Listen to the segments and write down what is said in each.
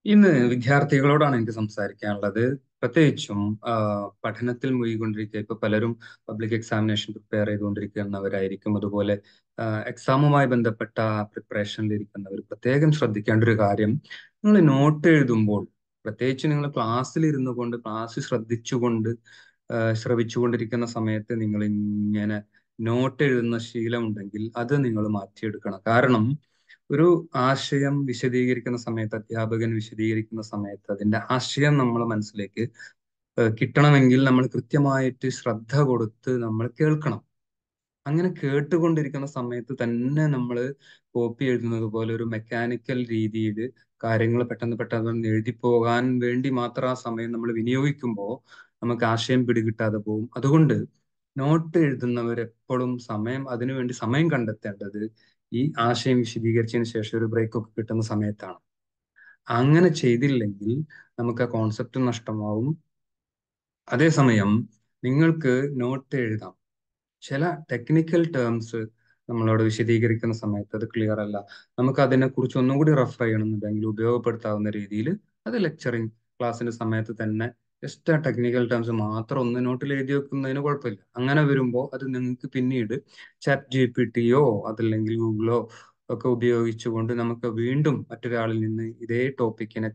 ഇന്ന് വിദ്യാർത്ഥികളോടാണ് എനിക്ക് സംസാരിക്കാനുള്ളത്. പ്രത്യേകിച്ചും പഠനത്തിൽ മുഴുകിക്കൊണ്ടിരിക്കുക. ഇപ്പൊ പലരും പബ്ലിക് എക്സാമിനേഷൻ പ്രിപ്പയർ ചെയ്തുകൊണ്ടിരിക്കുന്നവരായിരിക്കും. അതുപോലെ എക്സാമുമായി ബന്ധപ്പെട്ട പ്രിപ്പറേഷനിൽ ഇരിക്കുന്നവർ പ്രത്യേകം ശ്രദ്ധിക്കേണ്ട ഒരു കാര്യം, നിങ്ങൾ നോട്ട് എഴുതുമ്പോൾ, പ്രത്യേകിച്ച് നിങ്ങൾ ക്ലാസ്സിൽ ഇരുന്നു കൊണ്ട് ക്ലാസ് ശ്രദ്ധിച്ചുകൊണ്ട് ശ്രവിച്ചുകൊണ്ടിരിക്കുന്ന സമയത്ത് നിങ്ങൾ ഇങ്ങനെ നോട്ട് എഴുതുന്ന ശീലമുണ്ടെങ്കിൽ അത് നിങ്ങൾ മാറ്റിയെടുക്കണം. കാരണം ഒരു ആശയം വിശദീകരിക്കുന്ന സമയത്ത്, അധ്യാപകൻ വിശദീകരിക്കുന്ന സമയത്ത് അതിന്റെ ആശയം നമ്മളെ മനസ്സിലേക്ക് കിട്ടണമെങ്കിൽ നമ്മൾ കൃത്യമായിട്ട് ശ്രദ്ധ കൊടുത്ത് നമ്മൾ കേൾക്കണം. അങ്ങനെ കേട്ടുകൊണ്ടിരിക്കുന്ന സമയത്ത് തന്നെ നമ്മൾ കോപ്പി എഴുതുന്നത് പോലെ ഒരു മെക്കാനിക്കൽ രീതിയിൽ കാര്യങ്ങൾ പെട്ടെന്ന് പെട്ടെന്ന് എഴുതി പോകാൻ വേണ്ടി മാത്രം ആ സമയം നമ്മൾ വിനിയോഗിക്കുമ്പോൾ നമുക്ക് ആശയം പിടികിട്ടാതെ പോകും. അതുകൊണ്ട് നോട്ട് എഴുതുന്നവർ എപ്പോഴും അതിനുവേണ്ടി സമയം കണ്ടെത്തേണ്ടത് ഈ ആശയം വിശദീകരിച്ചതിന് ശേഷം ഒരു ബ്രേക്ക് ഒക്കെ കിട്ടുന്ന സമയത്താണ്. അങ്ങനെ ചെയ്തില്ലെങ്കിൽ നമുക്ക് ആ കോൺസെപ്റ്റ് നഷ്ടമാവും. അതേസമയം നിങ്ങൾക്ക് നോട്ട് എഴുതാം. ചില ടെക്നിക്കൽ ടേംസ് നമ്മളോട് വിശദീകരിക്കുന്ന സമയത്ത് അത് ക്ലിയർ അല്ല, നമുക്ക് അതിനെ കുറിച്ച് ഒന്നും കൂടി റെഫർ ചെയ്യണമെന്നുണ്ടെങ്കിൽ ഉപയോഗപ്പെടുത്താവുന്ന രീതിയിൽ അത് ലെക്ചറിങ് ക്ലാസ്സിന്റെ സമയത്ത് തന്നെ ജസ്റ്റ് ആ ടെക്നിക്കൽ ടേംസ് മാത്രം ഒന്ന് നോട്ടിൽ എഴുതി വെക്കുന്നതിന് കുഴപ്പമില്ല. അങ്ങനെ വരുമ്പോൾ അത് നിങ്ങൾക്ക് പിന്നീട് ചാറ്റ് GPT അതല്ലെങ്കിൽ ഗൂഗിളോ ഒക്കെ ഉപയോഗിച്ചുകൊണ്ട് നമുക്ക് വീണ്ടും മറ്റൊരാളിൽ നിന്ന് ഇതേ ടോപ്പിക്കിനെ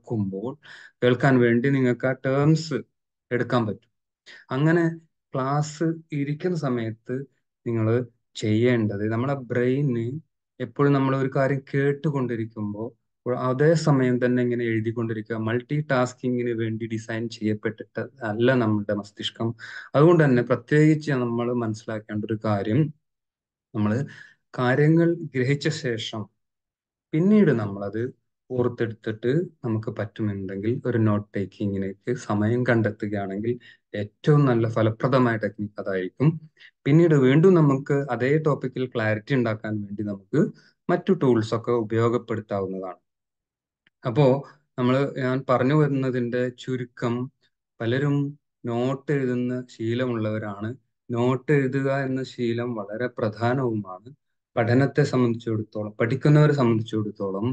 കേൾക്കാൻ വേണ്ടി നിങ്ങൾക്ക് ആ ടേംസ് എടുക്കാൻ പറ്റും. അങ്ങനെ ക്ലാസ് ഇരിക്കുന്ന സമയത്ത് നിങ്ങൾ ചെയ്യേണ്ടത്, നമ്മുടെ ബ്രെയിന് എപ്പോഴും നമ്മൾ ഒരു കാര്യം കേട്ടുകൊണ്ടിരിക്കുമ്പോൾ അതേ സമയം തന്നെ ഇങ്ങനെ എഴുതിക്കൊണ്ടിരിക്കുക, മൾട്ടി ടാസ്കിങ്ങിന് വേണ്ടി ഡിസൈൻ ചെയ്യപ്പെട്ടിട്ട് അല്ല നമ്മുടെ മസ്തിഷ്കം. അതുകൊണ്ട് തന്നെ പ്രത്യേകിച്ച് നമ്മൾ മനസ്സിലാക്കേണ്ട ഒരു കാര്യം, നമ്മൾ കാര്യങ്ങൾ ഗ്രഹിച്ച ശേഷം പിന്നീട് നമ്മളത് ഓർത്തെടുത്തിട്ട് നമുക്ക് പറ്റുമെന്നുണ്ടെങ്കിൽ ഒരു നോട്ട് ടേക്കിങ്ങിലേക്ക് സമയം കണ്ടെത്തുകയാണെങ്കിൽ ഏറ്റവും നല്ല ഫലപ്രദമായ ടെക്നിക്ക് അതായിരിക്കും. പിന്നീട് വീണ്ടും നമുക്ക് അതേ ടോപ്പിക്കിൽ ക്ലാരിറ്റി ഉണ്ടാക്കാൻ വേണ്ടി നമുക്ക് മറ്റു ടൂൾസ് ഒക്കെ ഉപയോഗപ്പെടുത്താവുന്നതാണ്. അപ്പോ ഞാൻ പറഞ്ഞു വരുന്നതിന്റെ ചുരുക്കം, പലരും നോട്ട് എഴുതുന്ന ശീലമുള്ളവരാണ്. നോട്ട് എഴുതുക എന്ന ശീലം വളരെ പ്രധാനവുമാണ്. പഠനത്തെ സംബന്ധിച്ചിടത്തോളം, പഠിക്കുന്നവരെ സംബന്ധിച്ചിടത്തോളം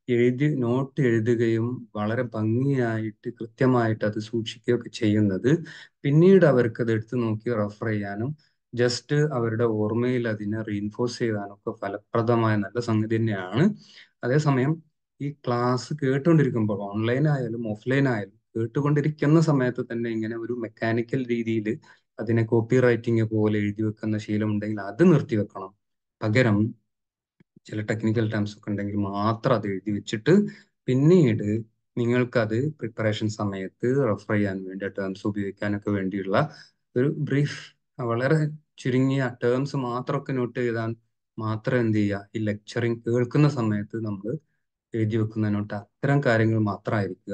നോട്ട് എഴുതുകയും വളരെ ഭംഗിയായിട്ട് കൃത്യമായിട്ട് അത് സൂക്ഷിക്കുകയൊക്കെ ചെയ്യുന്നത് പിന്നീട് അവർക്ക് അത് എടുത്തു നോക്കി റെഫർ ചെയ്യാനും ജസ്റ്റ് അവരുടെ ഓർമ്മയിൽ അതിനെ റീൻഫോഴ്സ് ചെയ്യാനും ഒക്കെ ഫലപ്രദമായ നല്ല സംഗതി തന്നെയാണ്. അതേസമയം ഈ ക്ലാസ് കേട്ടുകൊണ്ടിരിക്കുമ്പോൾ, ഓൺലൈൻ ആയാലും ഓഫ്ലൈൻ ആയാലും കേട്ടുകൊണ്ടിരിക്കുന്ന സമയത്ത് തന്നെ ഇങ്ങനെ ഒരു മെക്കാനിക്കൽ രീതിയിൽ അതിനെ കോപ്പി റൈറ്റിംഗ് പോലെ എഴുതി വെക്കുന്ന ശീലം ഉണ്ടെങ്കിൽ അത് നിർത്തിവെക്കണം. പകരം ചില ടെക്നിക്കൽ ടേംസ് ഒക്കെ ഉണ്ടെങ്കിൽ മാത്രം അത് എഴുതി വെച്ചിട്ട് പിന്നീട് നിങ്ങൾക്കത് പ്രിപ്പറേഷൻ സമയത്ത് റെഫർ ചെയ്യാൻ വേണ്ടി ടേംസ് ഉപയോഗിക്കാനൊക്കെ വേണ്ടിയുള്ള ഒരു ബ്രീഫ്, വളരെ ചുരുങ്ങിയ ടേംസ് മാത്രമൊക്കെ നോട്ട് ചെയ്താൽ മാത്രം എന്ത് ചെയ്യുക, ഈ ലെക്ചറിങ് കേൾക്കുന്ന സമയത്ത് നമ്മൾ എഴുതി വെക്കുന്ന നോട്ട് അത്തരം കാര്യങ്ങൾ മാത്രമായിരിക്കുക.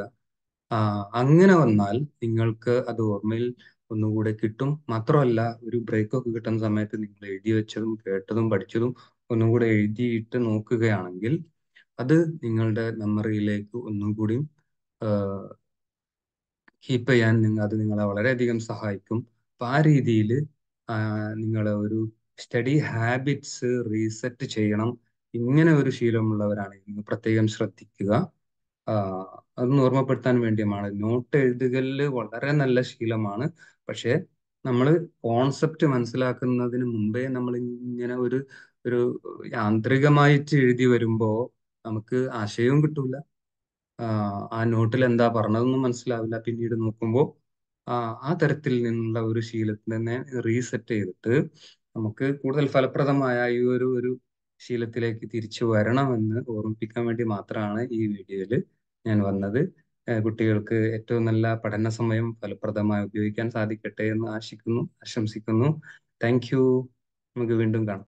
അങ്ങനെ വന്നാൽ നിങ്ങൾക്ക് അത് ഓർമ്മയിൽ ഒന്നുകൂടെ കിട്ടും. മാത്രമല്ല, ഒരു ബ്രേക്ക് ഒക്കെ കിട്ടുന്ന സമയത്ത് നിങ്ങൾ എഴുതി വെച്ചതും കേട്ടതും പഠിച്ചതും ഒന്നും കൂടെ എഴുതിയിട്ട് നോക്കുകയാണെങ്കിൽ അത് നിങ്ങളുടെ മെമ്മറിയിലേക്ക് ഒന്നും കൂടി കീപ്പ് ചെയ്യാൻ അത് നിങ്ങളെ വളരെയധികം സഹായിക്കും. അപ്പൊ ആ രീതിയിൽ നിങ്ങളെ ഒരു സ്റ്റഡി ഹാബിറ്റ്സ് റീസെറ്റ് ചെയ്യണം. ഇങ്ങനെ ഒരു ശീലമുള്ളവരാണെങ്കിൽ പ്രത്യേകം ശ്രദ്ധിക്കുക. അതൊന്ന് ഓർമ്മപ്പെടുത്താൻ വേണ്ടിയാണ്. നോട്ട് എഴുതുകയിൽ വളരെ നല്ല ശീലമാണ്. പക്ഷെ നമ്മൾ കോൺസെപ്റ്റ് മനസ്സിലാക്കുന്നതിന് മുമ്പേ നമ്മൾ ഇങ്ങനെ ഒരു ഒരു യാന്ത്രികമായിട്ട് എഴുതി വരുമ്പോ നമുക്ക് ആശയവും കിട്ടൂല. ആ നോട്ടിൽ എന്താ പറഞ്ഞതൊന്നും മനസ്സിലാവില്ല. പിന്നീട് നോക്കുമ്പോൾ ആ തരത്തിൽ നിന്നുള്ള ഒരു ശീലത്തിനെ റീസെറ്റ് ചെയ്തിട്ട് നമുക്ക് കൂടുതൽ ഫലപ്രദമായ ഈ ഒരു ശീലത്തിലേക്ക് തിരിച്ചു വരണമെന്ന് ഓർമ്മിപ്പിക്കാൻ വേണ്ടി മാത്രമാണ് ഈ വീഡിയോയിൽ ഞാൻ വന്നത്. കുട്ടികൾക്ക് ഏറ്റവും നല്ല പഠന സമയം ഫലപ്രദമായി ഉപയോഗിക്കാൻ സാധിക്കട്ടെ എന്ന് ആശംസിക്കുന്നു. Thank you. നമുക്ക് വീണ്ടും കാണാം.